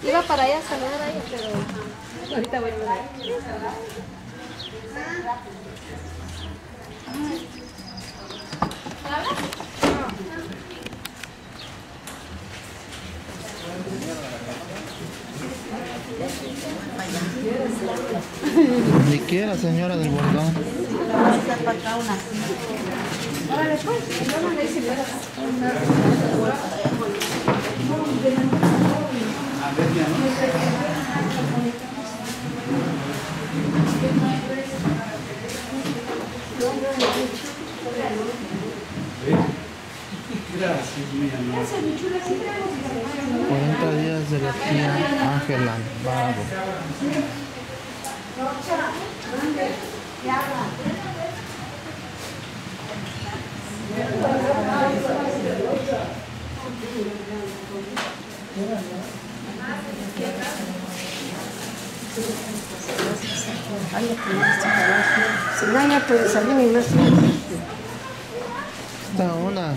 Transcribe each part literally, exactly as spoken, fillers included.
Iba para allá a saludar a ella, pero ahorita voy a ver. Ni quiera, señora del bordón. Órale, pues, no me dice nada. cuarenta días de la tía Ángela Bravo. Si no, ya puede salir mi más. Está una.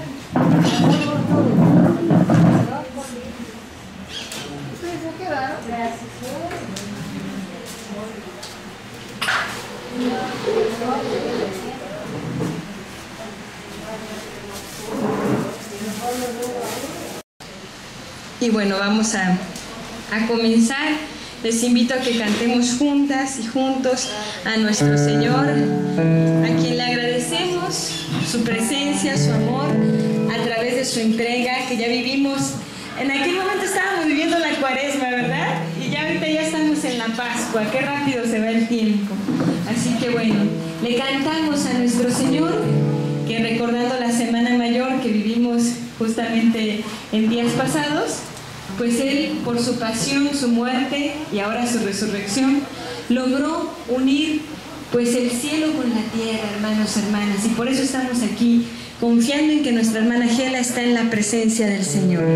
Y bueno, vamos a, a comenzar. Les invito a que cantemos juntas y juntos a nuestro Señor, a quien le agradecemos su presencia, su amor, a través de su entrega, que ya vivimos. En aquel momento estábamos viviendo la Cuaresma, ¿verdad? Y ya ahorita ya estamos en la Pascua. Qué rápido se va el tiempo. Así que bueno, le cantamos a nuestro Señor, que recordando la Semana Mayor que vivimos justamente en días pasados, pues Él, por su pasión, su muerte y ahora su resurrección, logró unir pues el cielo con la tierra, hermanos, hermanas. Y por eso estamos aquí, confiando en que nuestra hermana Gela está en la presencia del Señor.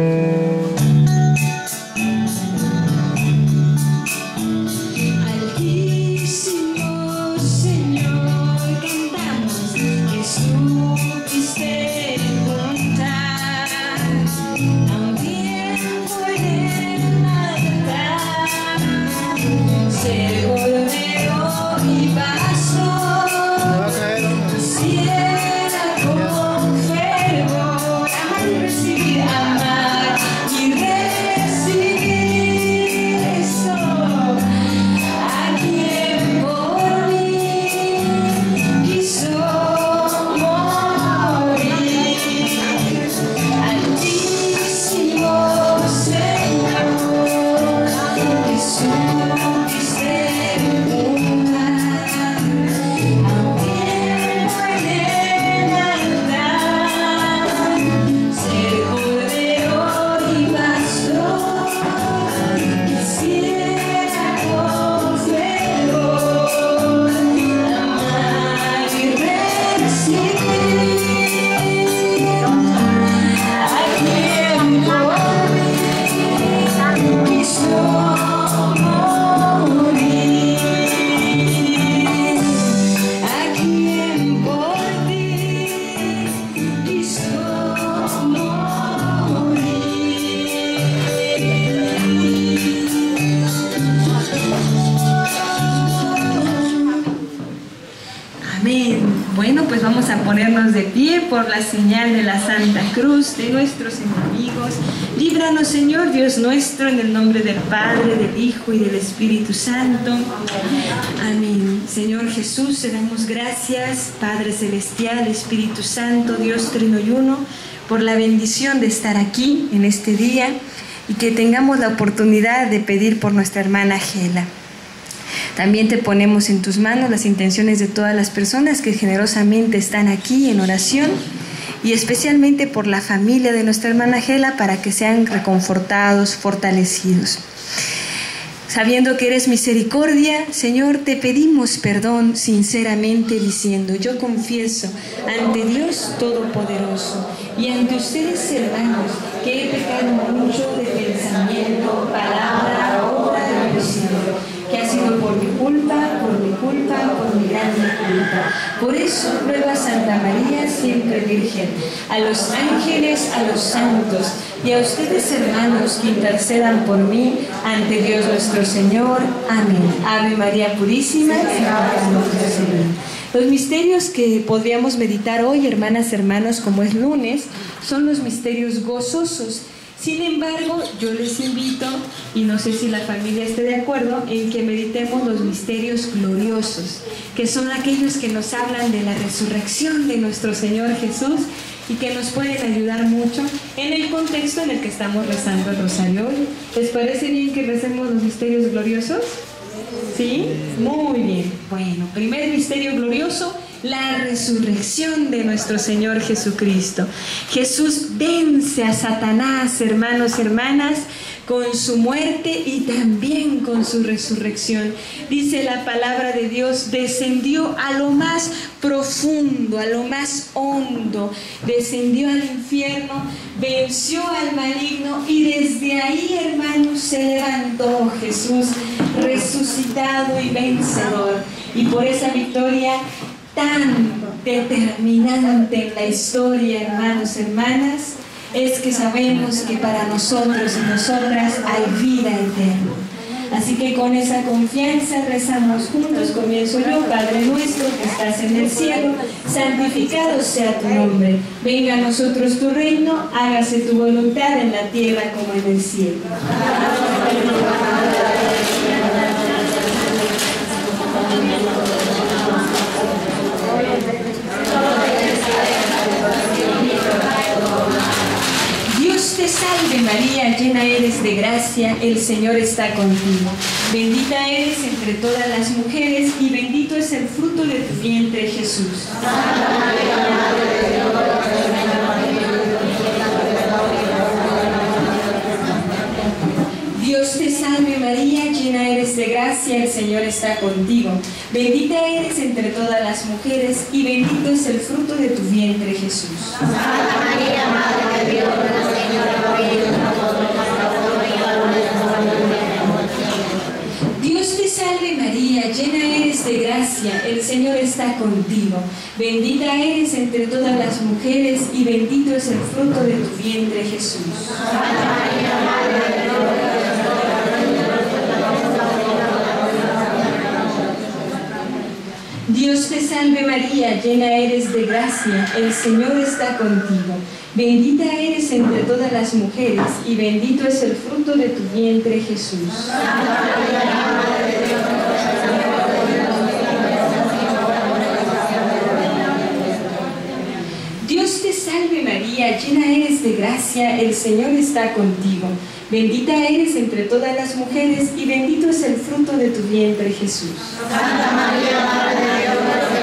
Vamos a ponernos de pie por la señal de la Santa Cruz de nuestros enemigos. Líbranos, Señor Dios nuestro, en el nombre del Padre, del Hijo y del Espíritu Santo. Amén. Señor Jesús, te damos gracias, Padre Celestial, Espíritu Santo, Dios Trino y Uno, por la bendición de estar aquí en este día y que tengamos la oportunidad de pedir por nuestra hermana Gela. También te ponemos en tus manos las intenciones de todas las personas que generosamente están aquí en oración y especialmente por la familia de nuestra hermana Gela para que sean reconfortados, fortalecidos. Sabiendo que eres misericordia, Señor, te pedimos perdón sinceramente diciendo: yo confieso ante Dios Todopoderoso y ante ustedes, hermanos, que he pecado mucho de pensamiento, palabra, obra y omisión, que ha sido por mi culpa, por mi culpa, por mi gran culpa. Por eso, ruego a Santa María, siempre Virgen, a los ángeles, a los santos y a ustedes, hermanos, que intercedan por mí ante Dios nuestro Señor. Amén. Ave María Purísima, los misterios que podríamos meditar hoy, hermanas, hermanos, como es lunes, son los misterios gozosos. Sin embargo, yo les invito, y no sé si la familia esté de acuerdo, en que meditemos los misterios gloriosos, que son aquellos que nos hablan de la resurrección de nuestro Señor Jesús y que nos pueden ayudar mucho en el contexto en el que estamos rezando el rosario hoy. ¿Les parece bien que recemos los misterios gloriosos? ¿Sí? Muy bien. Bueno, primer misterio glorioso, la resurrección de nuestro Señor Jesucristo. Jesús vence a Satanás, hermanos, hermanas, con su muerte y también con su resurrección. Dice la palabra de Dios, descendió a lo más profundo, a lo más hondo, descendió al infierno, venció al maligno y desde ahí, hermanos, se levantó Jesús resucitado y vencedor. Y por esa victoria tan determinante en la historia, hermanos, hermanas, es que sabemos que para nosotros y nosotras hay vida eterna. Así que con esa confianza rezamos juntos. Comienzo yo. Padre nuestro que estás en el cielo, santificado sea tu nombre. Venga a nosotros tu reino, hágase tu voluntad en la tierra como en el cielo. Dios te salve María, llena eres de gracia, el Señor está contigo. Bendita eres entre todas las mujeres y bendito es el fruto de tu vientre, Jesús. Santa María, Madre de Dios, Dios te salve María, llena eres de gracia, el Señor está contigo. Bendita eres entre todas las mujeres y bendito es el fruto de tu vientre, Jesús. Santa María, Madre de Dios, Señora, Dios te salve María, llena eres de gracia, el Señor está contigo. Bendita eres entre todas las mujeres y bendito es el fruto de tu vientre, Jesús. Santa María, Madre de Dios, Dios te salve María, llena eres de gracia, el Señor está contigo. Bendita eres entre todas las mujeres y bendito es el fruto de tu vientre, Jesús. Santa María, Madre de Dios, Dios te salve María, llena eres de gracia, el Señor está contigo. Bendita eres entre todas las mujeres y bendito es el fruto de tu vientre, Jesús. Santa María, Madre de Dios,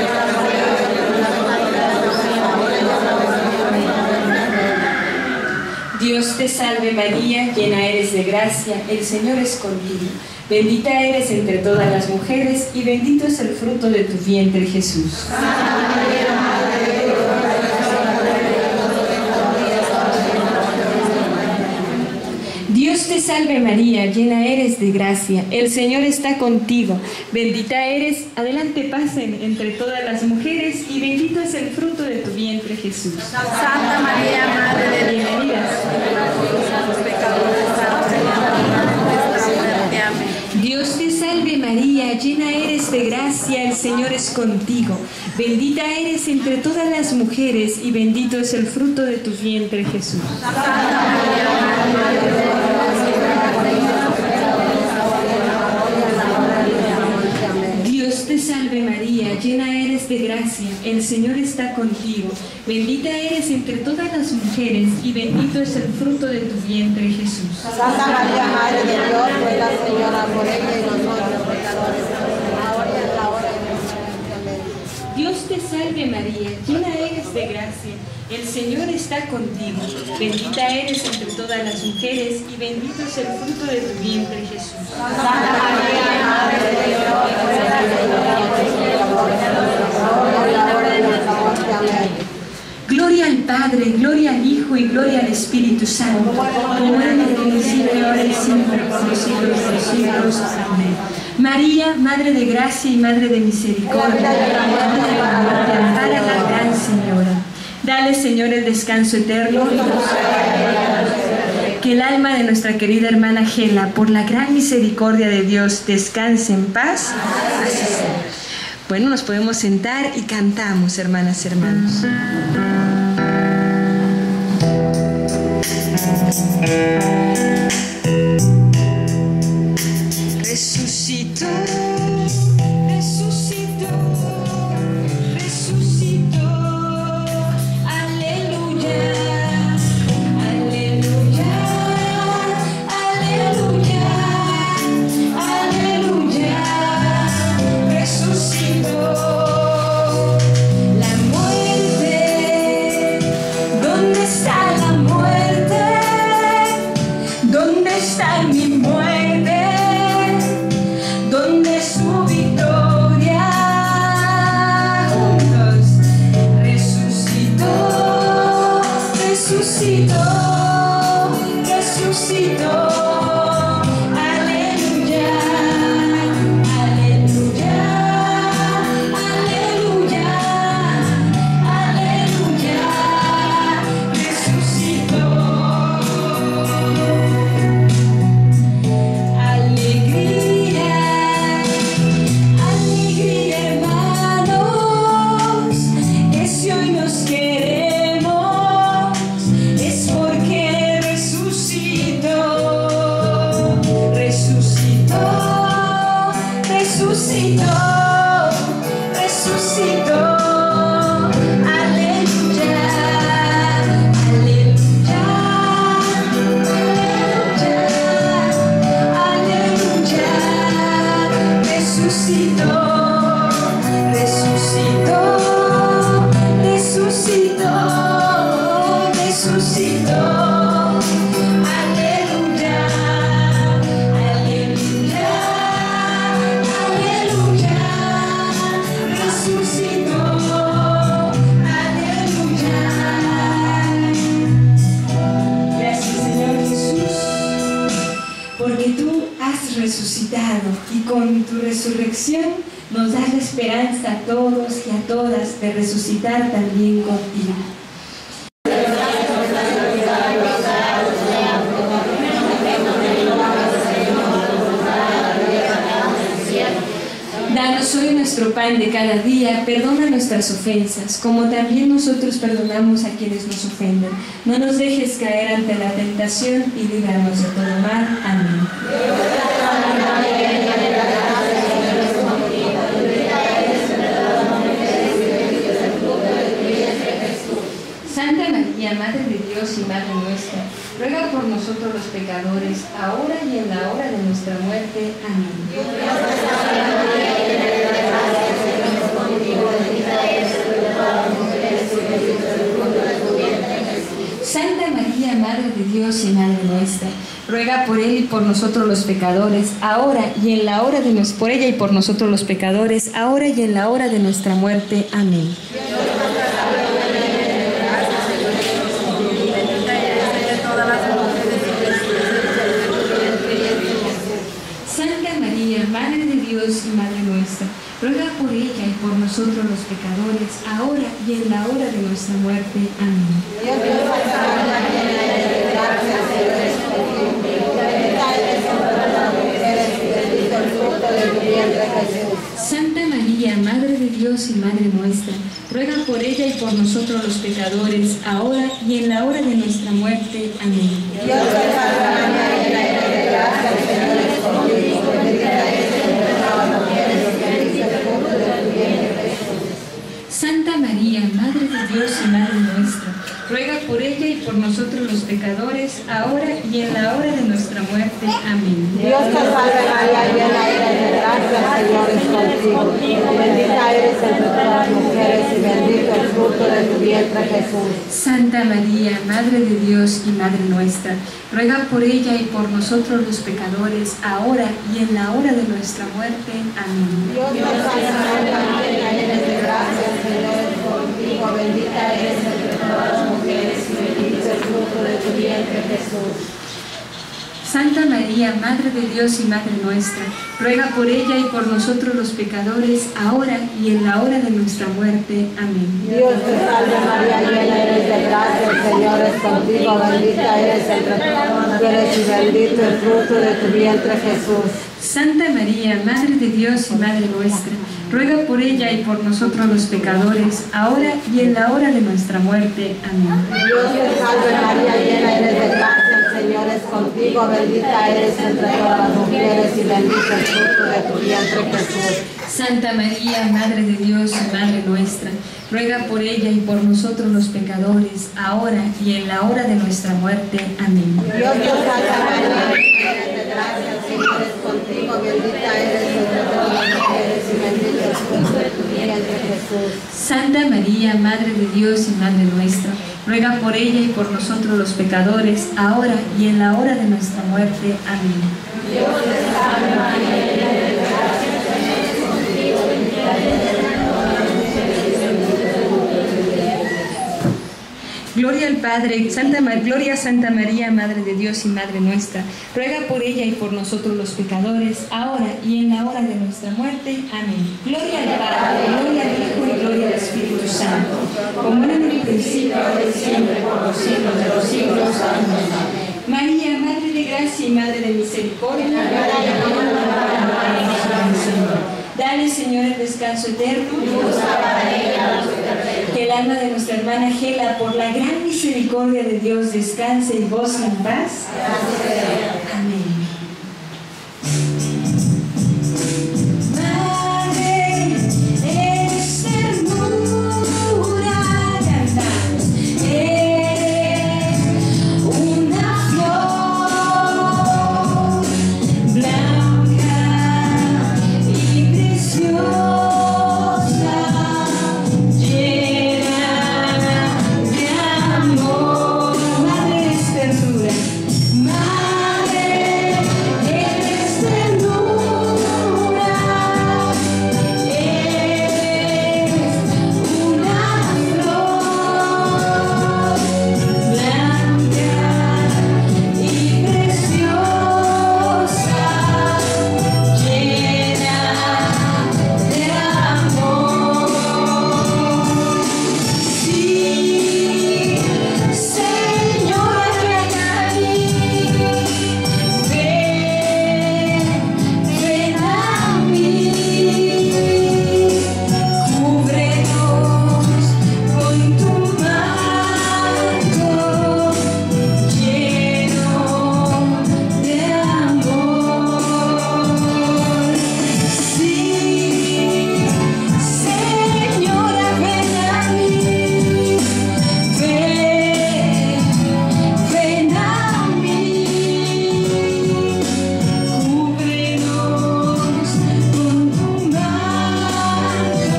Dios te salve María, llena eres de gracia, el Señor es contigo. Bendita eres entre todas las mujeres y bendito es el fruto de tu vientre, Jesús. Santa María, Madre de Dios, Dios te salve María, llena eres de gracia, el Señor está contigo. Bendita eres, adelante pasen, entre todas las mujeres y bendito es el fruto de tu vientre, Jesús. Santa María, Madre de Dios, Dios te salve María, llena eres de gracia, el Señor es contigo. Bendita eres entre todas las mujeres y bendito es el fruto de tu vientre, Jesús. Santa María, Madre de Dios, Dios te salve María, llena eres de gracia, el Señor está contigo. Bendita eres entre todas las mujeres y bendito es el fruto de tu vientre, Jesús. Santa María, Madre de Dios, ruega Señora por ella y nosotros pecadores, ahora y en la hora de nuestra muerte. Amén. Dios te salve María, llena eres de gracia, el Señor está contigo. Bendita eres entre todas las mujeres y bendito es el fruto de tu vientre, Jesús. Santa María, Madre de Dios, ruega Señora por ella y nosotros pecadores, ahora y en la hora de nuestra muerte. Amén. Gloria al Padre, gloria al Hijo y gloria al Espíritu Santo, como era en el principio, ahora y siempre, por los siglos de los siglos. Amén. María, Madre de Gracia y Madre de Misericordia, ampara la Gran Señora. Dale, Señor, el descanso eterno. Que el alma de nuestra querida hermana Gela, por la gran misericordia de Dios, descanse en paz. Así sea. Bueno, nos podemos sentar y cantamos, hermanas y hermanos. Resucitó, resucitó, resucitó. Aleluya, aleluya, aleluya, aleluya. Resucitó. La muerte, ¿dónde está la muerte? ¿Dónde está mi muerte? ¿Dónde es su victoria? Juntos. Resucitó, resucitó, resucitó. Aleluya, aleluya, aleluya, aleluya. Resucitó. Alegría, alegría, hermanos, que si hoy nos queremos es porque resucitó, resucitó, resucitó, resucitó. Aleluya, aleluya, aleluya, aleluya. Resucitó, resucitó, resucitó, resucitó. Aleluya, aleluya, aleluya. Resucitó, aleluya. Gracias, Señor Jesús, porque tú has resucitado y con tu resurrección nos das la esperanza a todos y a todas de resucitar también contigo. Danos hoy nuestro pan de cada día, perdona nuestras ofensas, como también nosotros perdonamos a quienes nos ofenden. No nos dejes caer ante la tentación y líbranos de todo mal. Amén. Santa María, Madre de Dios y Madre nuestra, ruega por nosotros los pecadores, ahora y en la hora de nuestra muerte. Amén. Santa María, Madre de Dios y Madre nuestra, ruega por él y por nosotros los pecadores, ahora y en la hora de nuestra, por ella y por nosotros los pecadores, ahora y en la hora de nuestra muerte. Amén. Santa María, Madre de Dios y Madre nuestra, ruega por ella y por nosotros los pecadores, ahora y en la hora de nuestra muerte. Amén. Santa María, Madre de Dios y Madre nuestra, ruega por ella y por nosotros los pecadores, ahora y en la hora de nuestra muerte. Amén. Dios te salve María, llena eres de gracia, el Señor es contigo, bendita eres entre todas las mujeres, y bendito el fruto de tu vientre, Jesús. Santa María, Madre de Dios y Madre nuestra, ruega por ella y por nosotros los pecadores, ahora y en la hora de nuestra muerte. Amén. Dios te salve María, llena eres de gracia, el Señor es contigo. Bendita eres entre todas las mujeres y bendito el fruto de tu vientre, Jesús. Santa María, Madre de Dios y Madre nuestra, ruega por ella y por nosotros los pecadores, ahora y en la hora de nuestra muerte. Amén. Dios te salve María, llena eres de gracia, el Señor es contigo. Bendita eres entre todas las mujeres y bendito el fruto de tu vientre, Jesús. Santa María, Madre de Dios y Madre nuestra, ruega por ella y por nosotros los pecadores, ahora y en la hora de nuestra muerte. Amén. Dios te salve María, llena eres de gracia, el Señor es contigo, bendita eres entre todas las mujeres y bendito el fruto de tu vientre Jesús. Santa María, Madre de Dios y Madre nuestra, ruega por ella y por nosotros los pecadores, ahora y en la hora de nuestra muerte. Amén. Dios te salve María, llena eres de gracia, el Señor es contigo, bendita eres entre todas las mujeres y bendito el fruto de tu vientre Jesús. Santa María, Madre de Dios y Madre nuestra, ruega por ella y por nosotros los pecadores, ahora y en la hora de nuestra muerte. Amén. Dios te salve María, llena eres de gracia, el Señor es contigo, bendita eres entre todas las mujeres y bendito el fruto de tu vientre Jesús. Santa María, Madre de Dios y Madre nuestra, ruega por ella y por nosotros los pecadores, ahora y en la hora de nuestra muerte. Amén. Dios te salve María, llena eres de gracia, el Señor es contigo, bendita eres entre todas las mujeres y bendito el fruto de tu vientre. Gloria al Padre, Santa Ma- Gloria a Santa María, Madre de Dios y Madre nuestra, ruega por ella y por nosotros los pecadores, ahora y en la hora de nuestra muerte. Amén. Gloria al Padre, gloria al Hijo y gloria al Espíritu Santo, como era en el principio, ahora y siempre, por los siglos de los siglos. Amén. María, Madre de gracia y Madre de misericordia, dale, Señor, el descanso eterno. Que el alma de nuestra hermana Gela, por la gran misericordia de Dios, descanse y goce en paz. Amén. Madre, eres ternura, cantamos. Eres una flor blanca y preciosa, llena de amor. Madre, eres ternura. Madre, eres ternura. Eres una flor blanca y preciosa, llena de amor. Sí, Señora, ven a mí, ven, ven a mí, cúbrenos con tu manto lleno de amor. Sí, Señora, ven a mí, ven, ven a mí, cúbrenos con tu manto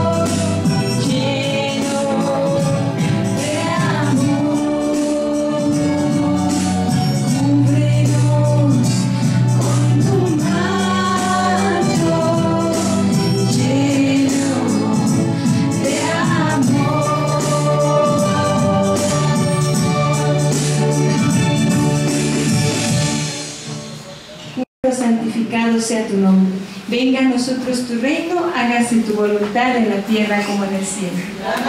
lleno de amor. Cúbrenos con tu manto lleno de amor. Santificado sea tu nombre. Venga a nosotros tu reino, hágase tu voluntad en la tierra como en el cielo.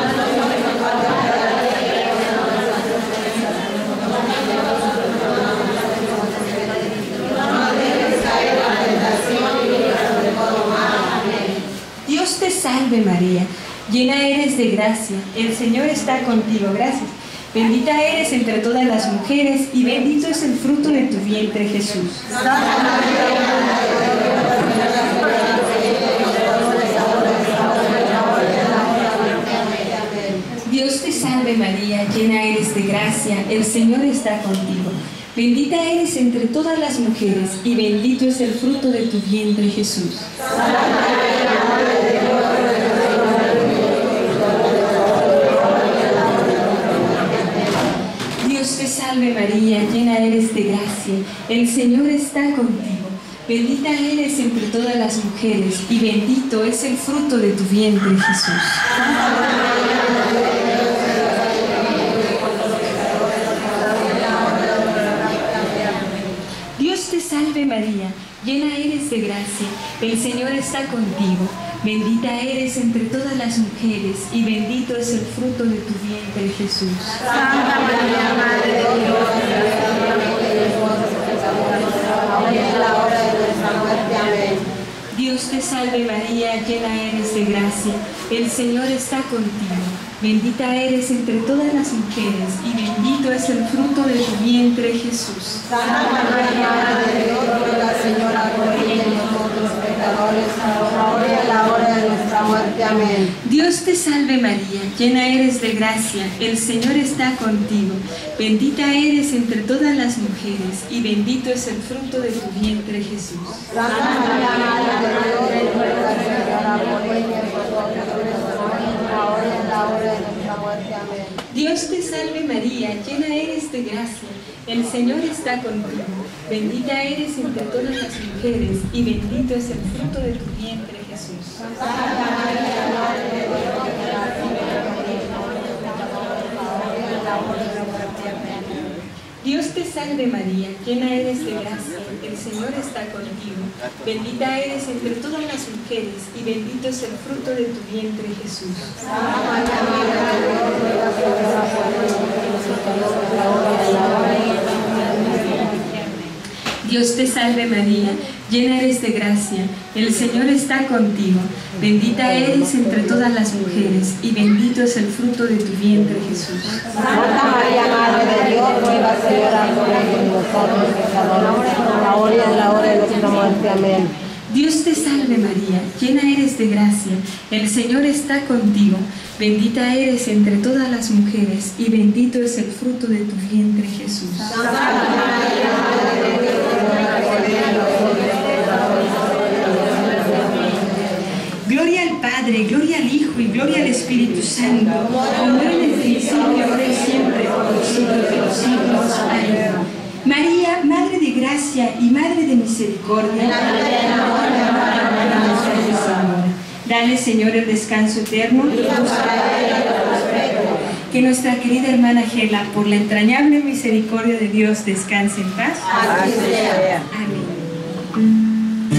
Dios te salve María, llena eres de gracia, el Señor está contigo. Gracias. Bendita eres entre todas las mujeres y bendito es el fruto de tu vientre Jesús. Dios te salve María, llena eres de gracia, el Señor está contigo. Bendita eres entre todas las mujeres y bendito es el fruto de tu vientre Jesús. Dios te salve María, llena eres de gracia, el Señor está contigo. Bendita eres entre todas las mujeres y bendito es el fruto de tu vientre Jesús. María, llena eres de gracia, el Señor está contigo. Bendita eres entre todas las mujeres y bendito es el fruto de tu vientre, Jesús. Santa María, Madre de Dios, ahora y en la hora de nuestra muerte. Amén. Dios te salve María, llena eres de gracia, el Señor está contigo. Bendita eres entre todas las mujeres y bendito es el fruto de tu vientre, Jesús. Santa María, Madre de Dios, ruega, Señora, por nosotros pecadores, ahora y en la hora de nuestra muerte. Amén. Dios te salve María, llena eres de gracia, el Señor está contigo. Bendita eres entre todas las mujeres y bendito es el fruto de tu vientre, Jesús. Santa María, Madre de Dios, ruega, Señora, por ahora y en la hora de nuestra muerte. Amén. Dios te salve María, llena eres de gracia, el Señor está contigo. Bendita eres entre todas las mujeres y bendito es el fruto de tu vientre, Jesús. Santa María, Madre de Dios, Dios te salve María, llena eres de gracia, el Señor está contigo. Bendita eres entre todas las mujeres y bendito es el fruto de tu vientre, Jesús. Santa María, Madre de Dios, ruega por Dios te salve María, llena eres de gracia, el Señor está contigo. Bendita eres entre todas las mujeres y bendito es el fruto de tu vientre, Jesús. Santa María, Madre de Dios, ruega, Señora, por nosotros pecadores, ahora y en la hora de nuestra muerte. Amén. Dios te salve María, llena eres de gracia, el Señor está contigo. Bendita eres entre todas las mujeres y bendito es el fruto de tu vientre, Jesús. Santa María, Madre de Dios, ruega por nosotros pecadores. Gloria al Padre, gloria al Hijo y gloria al Espíritu Santo, como era en el principio, ahora y siempre, por los siglos de los siglos. Amén. María, Madre de gracia y Madre de misericordia, dale, Señor, el descanso eterno. Que nuestra querida hermana Gela, por la entrañable misericordia de Dios, descanse en paz. Así sea. Amén.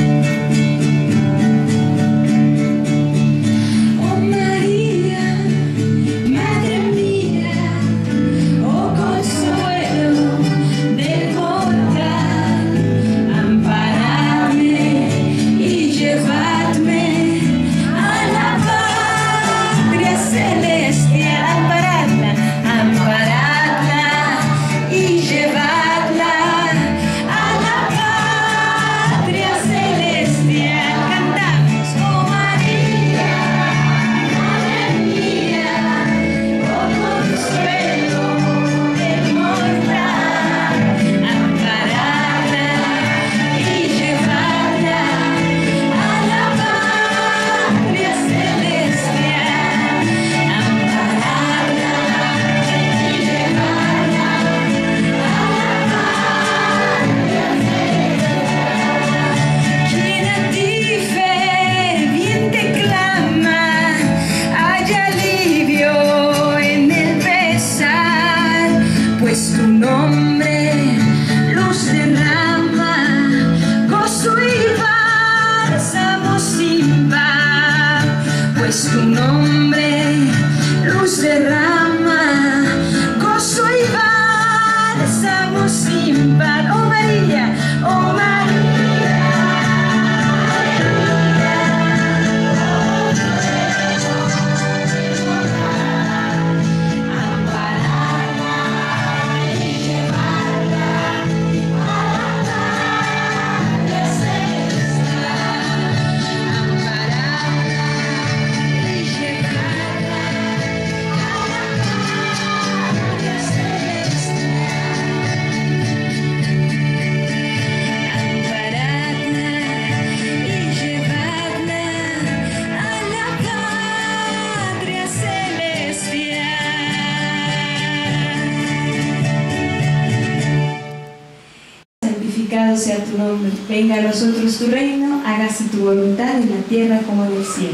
Sea tu nombre, venga a nosotros tu reino, hágase tu voluntad en la tierra como en el cielo.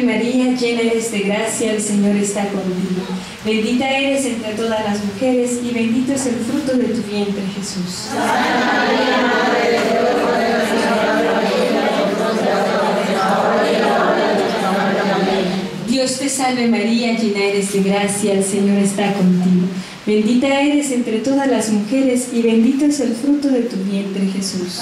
salve María, llena eres de gracia, el Señor está contigo. Bendita eres entre todas las mujeres y bendito es el fruto de tu vientre, Jesús. Dios te salve María, llena eres de gracia, el Señor está contigo. Bendita eres entre todas las mujeres y bendito es el fruto de tu vientre, Jesús.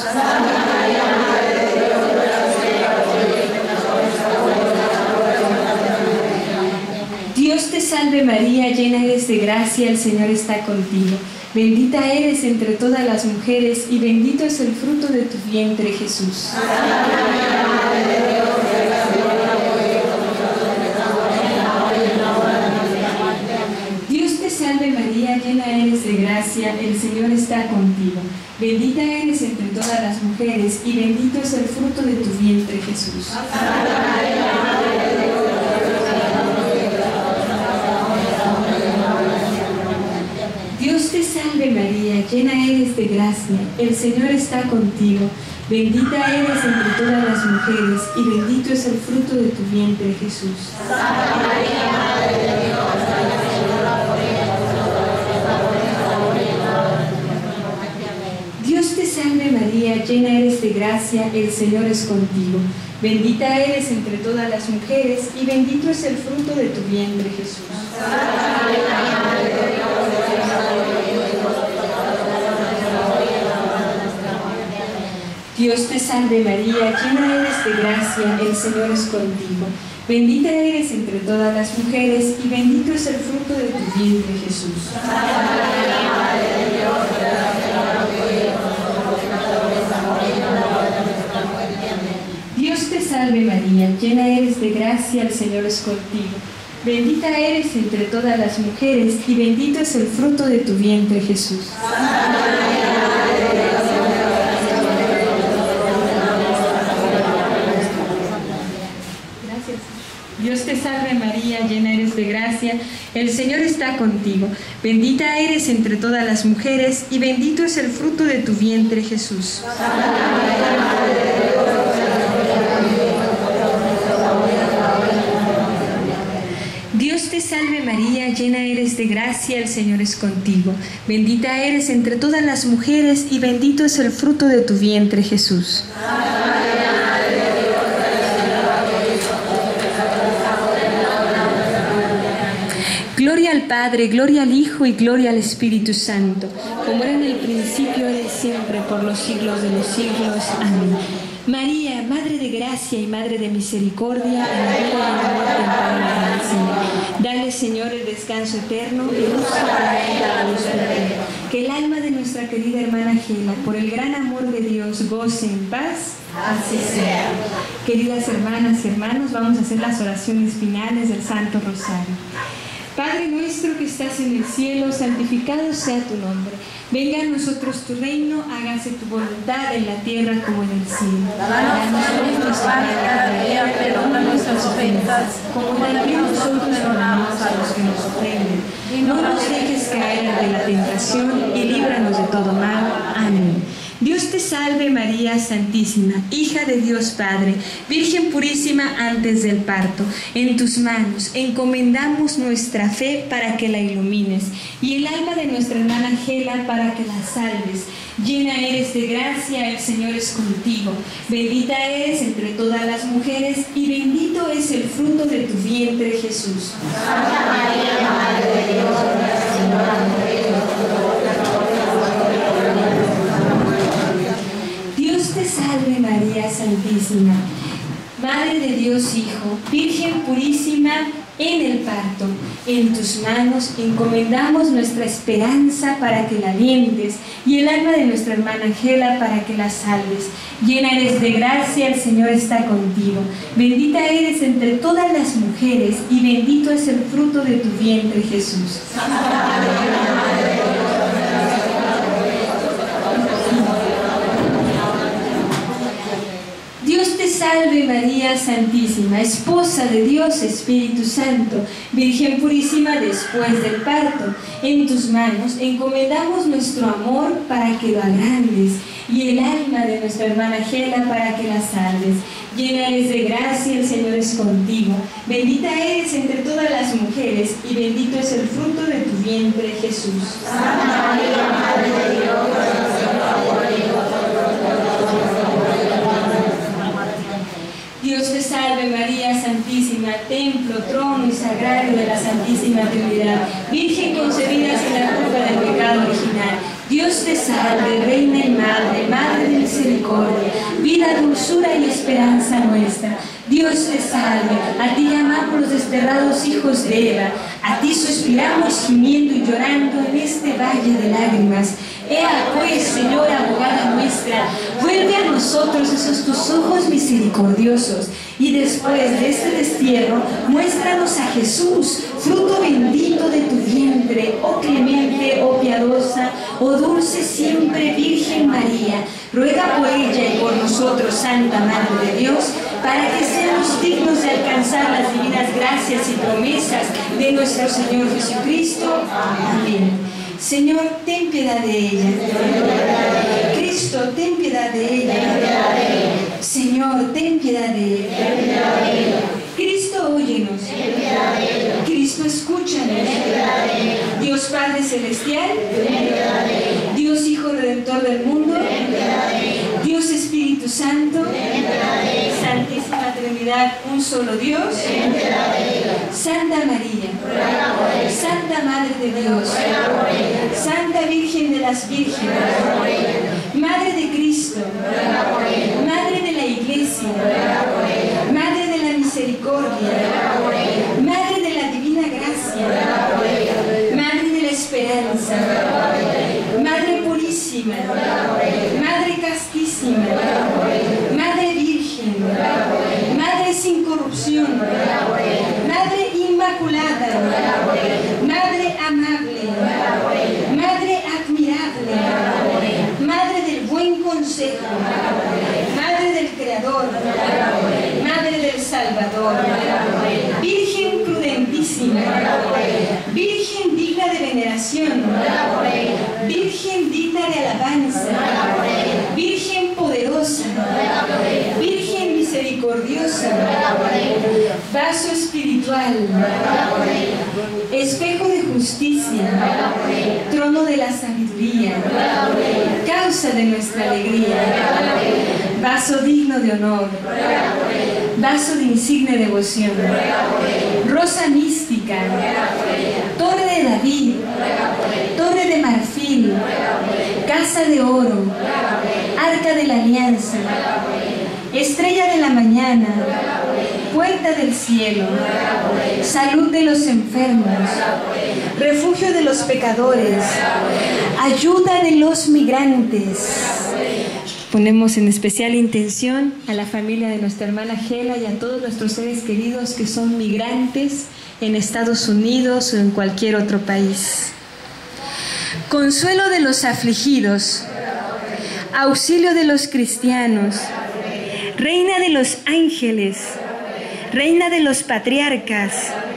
Dios te salve María, llena eres de gracia, el Señor está contigo. Bendita eres entre todas las mujeres y bendito es el fruto de tu vientre, Jesús. Dios te salve María, llena eres de gracia, el Señor está contigo. Bendita eres entre todas las mujeres y bendito es el fruto de tu vientre, Jesús. Dios te salve María, llena eres de gracia, el Señor está contigo. Bendita eres entre todas las mujeres y bendito es el fruto de tu vientre, Jesús. Dios te salve María, llena eres de gracia, el Señor es contigo. Bendita eres entre todas las mujeres y bendito es el fruto de tu vientre, Jesús. Dios te salve María, llena eres de gracia, el Señor es contigo. Bendita eres entre todas las mujeres y bendito es el fruto de tu vientre, Jesús. Dios te salve María, llena eres de gracia, el Señor es contigo. Bendita eres entre todas las mujeres y bendito es el fruto de tu vientre, Jesús. Dios te salve María, llena eres de gracia, el Señor está contigo. Bendita eres entre todas las mujeres y bendito es el fruto de tu vientre, Jesús. Dios te salve María, llena eres de gracia, el Señor es contigo. Bendita eres entre todas las mujeres y bendito es el fruto de tu vientre, Jesús. Gloria al Padre, gloria al Hijo y gloria al Espíritu Santo, como era en el principio, ahora y siempre, por los siglos de los siglos. Amén. María, Madre de gracia y Madre de misericordia, en la vida y en la muerte, ampara la Señor. Dale, Señor, el descanso eterno y luz a la luz eterna. Que el alma de nuestra querida hermana Gela, por el gran amor de Dios, goce en paz. Así sea. Queridas hermanas y hermanos, vamos a hacer las oraciones finales del Santo Rosario. Padre nuestro que estás en el cielo, santificado sea tu nombre. Venga a nosotros tu reino, hágase tu voluntad en la tierra como en el cielo. Danos hoy nuestro pan de cada día, perdona nuestras ofensas, como también nosotros perdonamos a los que nos ofenden. No nos dejes caer en la tentación y líbranos de todo mal. Amén. Dios te salve María Santísima, hija de Dios Padre, Virgen purísima antes del parto. En tus manos encomendamos nuestra fe para que la ilumines y el alma de nuestra hermana Gela para que la salves. Llena eres de gracia, el Señor es contigo. Bendita eres entre todas las mujeres y bendito es el fruto de tu vientre, Jesús. Santa María, Madre de Dios, Nuestra Señora, Dios te salve María Santísima, Madre de Dios Hijo, Virgen purísima en el parto. En tus manos encomendamos nuestra esperanza para que la alientes y el alma de nuestra hermana Gela para que la salves. Llena eres de gracia, el Señor está contigo. Bendita eres entre todas las mujeres y bendito es el fruto de tu vientre, Jesús. Dios te salve María Santísima, Esposa de Dios Espíritu Santo, Virgen purísima después del parto. En tus manos encomendamos nuestro amor para que lo agrandes y el alma de nuestra hermana Gela para que la salves. Llena eres de gracia, el Señor es contigo. Bendita eres entre todas las mujeres y bendito es el fruto de tu vientre, Jesús. Santa María, Madre de Dios, Dios te salve María Santísima, templo, trono y sagrario de la Santísima Trinidad, Virgen concebida sin la culpa del pecado original. Dios te salve, Reina y Madre, Madre de misericordia, vida, dulzura y esperanza nuestra. Dios te salve, a ti llamamos los desterrados hijos de Eva, a ti suspiramos gimiendo y llorando en este valle de lágrimas. Ea pues, Señora, abogada nuestra, vuelve a nosotros esos tus ojos misericordiosos, y después de este destierro, muéstranos a Jesús, fruto bendito de tu vientre, oh clemente, oh piadosa, oh dulce siempre Virgen María. Ruega por ella y por nosotros, Santa Madre de Dios, para que seamos dignos de alcanzar las divinas gracias y promesas de nuestro Señor Jesucristo. Amén. Señor, ten piedad de ella. Cristo, ten piedad de ella. Señor, ten piedad de ella. Cristo, óyenos. Cristo, escúchanos. Dios Padre Celestial, Dios Hijo Redentor del mundo, Dios Espíritu Santo, Santísima Trinidad, un solo Dios, Santa María, Santa Madre de Dios, Santa Virgen de las Vírgenes, Madre de Cristo, Madre de la Iglesia, Madre de la Misericordia, Madre de la Divina Gracia, Madre de la Esperanza, Madre Purísima, Madre Castísima, Madre Virgen, Madre sin corrupción, Madre Inmaculada, Madre amable, Madre admirable, Madre del buen consejo, Madre del Creador, Madre del Salvador, Virgen prudentísima, Virgen digna de veneración, Virgen digna de alabanza, Virgen poderosa, Virgen misericordiosa, vaso espiritual, espejo de justicia, trono de la sabiduría, causa de nuestra alegría, vaso digno de honor, vaso de insigne devoción, rosa mística, torre de David, torre de marfil, casa de oro, arca de la alianza, estrella de la mañana, puerta del cielo, salud de los enfermos, refugio de los pecadores, ayuda de los migrantes. Ponemos en especial intención a la familia de nuestra hermana Gela y a todos nuestros seres queridos que son migrantes en Estados Unidos o en cualquier otro país. Consuelo de los afligidos, auxilio de los cristianos, reina de los ángeles, reina de los patriarcas,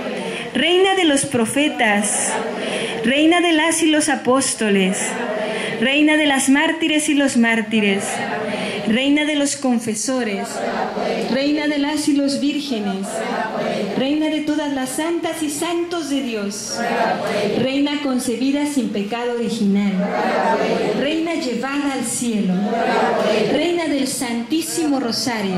reina de los profetas, reina de las y los apóstoles, reina de las mártires y los mártires, reina de los confesores, reina de las y los vírgenes, reina de todas las santas y santos de Dios, reina concebida sin pecado original, reina llevada al cielo, reina del Santísimo Rosario,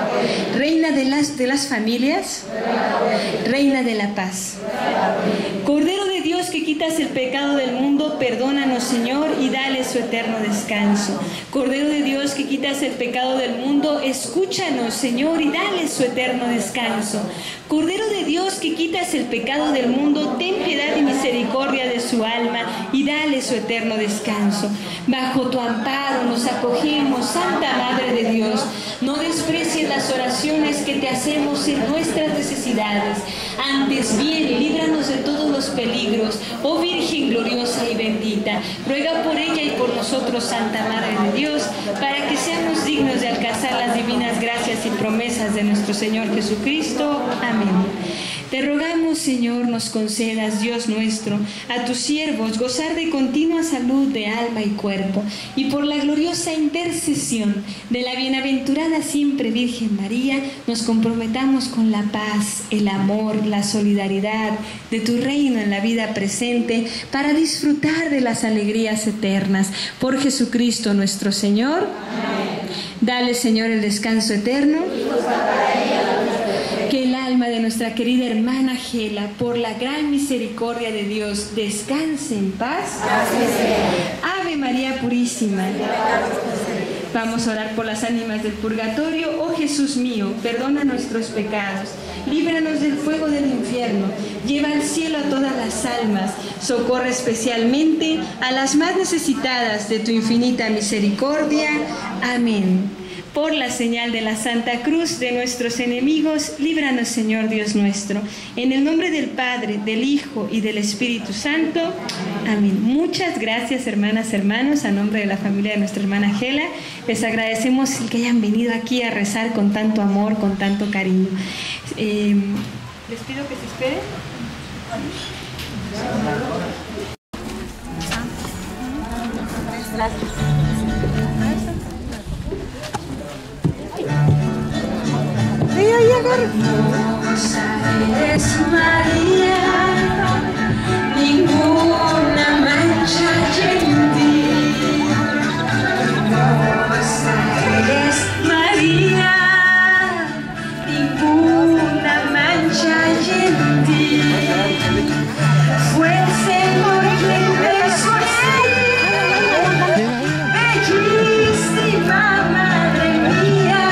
reina de las, de las familias, reina de la paz. Cordero de Dios que quitas el pecado del mundo, perdónanos, Señor, y dale su eterno descanso. Cordero de Dios que quitas el pecado del mundo, escúchanos, Señor, y dale su eterno descanso. Cordero de Dios que quitas el pecado del mundo, ten piedad y misericordia de su alma y dale su eterno descanso. Bajo tu amparo nos acogemos, Santa Madre de Dios. No desprecies las oraciones que te hacemos en nuestras necesidades. Antes bien, líbranos de todos los peligros, oh Virgen gloriosa y bendita. Ruega por ella y por nosotros, Santa Madre de Dios, para que seamos dignos de alcanzar las divinas gracias y promesas de nuestro Señor Jesucristo. Amén. Te rogamos, Señor, nos concedas, Dios nuestro, a tus siervos gozar de continua salud de alma y cuerpo, y por la gloriosa intercesión de la bienaventurada siempre Virgen María, nos comprometamos con la paz, el amor, la solidaridad de tu reino en la vida presente, para disfrutar de las alegrías eternas. Por Jesucristo nuestro Señor. Amén. Dale, Señor, el descanso eterno. Que el alma de nuestra querida hermana Gela, por la gran misericordia de Dios, descanse en paz. Ave María Purísima. Vamos a orar por las ánimas del purgatorio. Oh Jesús mío, perdona nuestros pecados, líbranos del fuego del infierno, lleva al cielo a todas las almas, socorre especialmente a las más necesitadas de tu infinita misericordia. Amén. Por la señal de la Santa Cruz de nuestros enemigos, líbranos, Señor Dios nuestro. En el nombre del Padre, del Hijo y del Espíritu Santo. Amén. Muchas gracias, hermanas, hermanos, a nombre de la familia de nuestra hermana Gela. Les agradecemos el que hayan venido aquí a rezar con tanto amor, con tanto cariño. Eh, les pido que se esperen. Gracias. Hermosa eres María, ninguna mancha hay en ti. Hermosa eres María, ninguna mancha hay en ti. Fue el Señor quien te hizo así, bellísima Madre mía.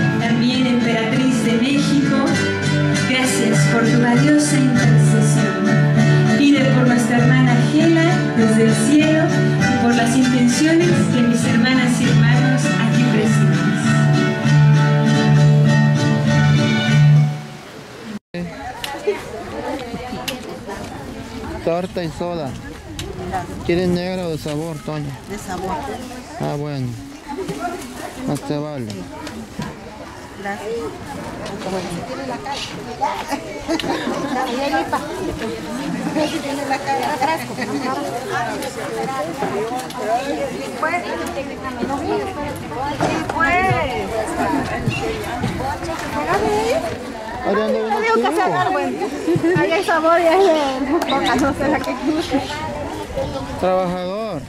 por tu valiosa intercesión. Torta y soda. ¿Quieres negra o de sabor, Toña? De sabor. Ah, bueno. Más te vale. Gracias. Tiene la cara. Tiene la cara. Frasco. Pues. Ahí hay sabor y hay coca, no sé la que guste. Trabajador.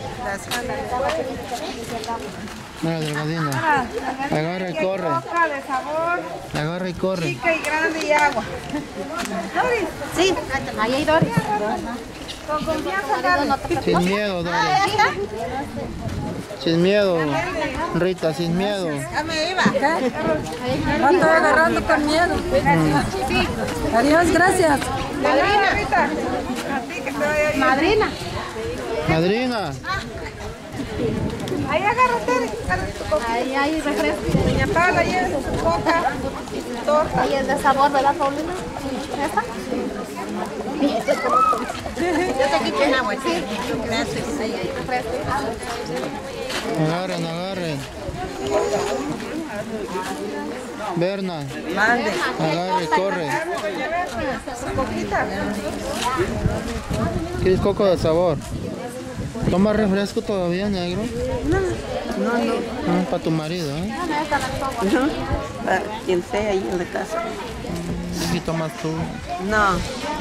Mira, delgadina. Agarra y corre. Coca de sabor, Agarra y corre. chica y grande y agua. Doris, Sí, ahí hay Doris. con confianza, Carlos. Sin miedo, Doris. Sin miedo, Rita, sin miedo. Ya me iba. No estoy agarrando con miedo. Adiós, gracias. Madrina. Rita. A ti que te vaya bien. Madrina. Madrina. Ahí agárrate, agárrate tu coca. Ahí hay refresco. Doña Paula, ahí es su coca, su torta. Ahí es de sabor, ¿verdad, Paulina? ¿Esta? Yo te quito un agua, sí. Gracias. Ahí hay refresco. Agarren, agarren. Berna. Mande. Agarre, corre. Su coquita. ¿Quieres coco de sabor? ¿Toma refresco todavía, negro? No, no. Ah, para tu marido, ¿eh? No, para quien sea ahí en la casa. ¿Y tomas tú? No.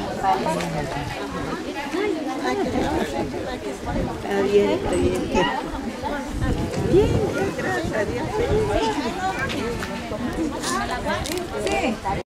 Está bien, está bien. Bien, gracias a Dios. Sí.